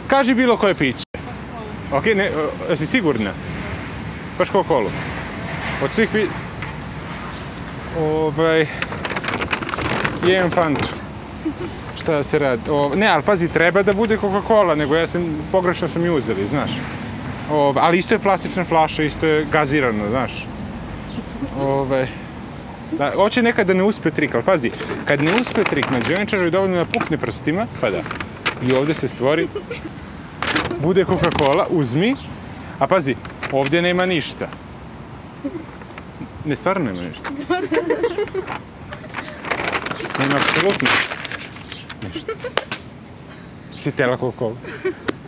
Kaži bilo koje piće. Ok, ne, jesi sigurna? Baš Coca-Colu. Od svih jem Fantu. Šta da se radi? Ne, ali pazi, treba da bude Coca-Cola, nego pogrešno sam ju uzeli, znaš. Ali isto je plastična flaša, isto je gazirano, znaš. Hoće nekad da ne uspe trik, ali pazi, kad ne uspe trik, mađioničaru je dovoljno da pukne prstima, pa da. I ovdje se stvori, bude Coca-Cola, uzmi, a pazi, ovdje nema ništa. Ne, stvarno nema ništa. Nema apsolutno ništa. Si tela Coca-Cola.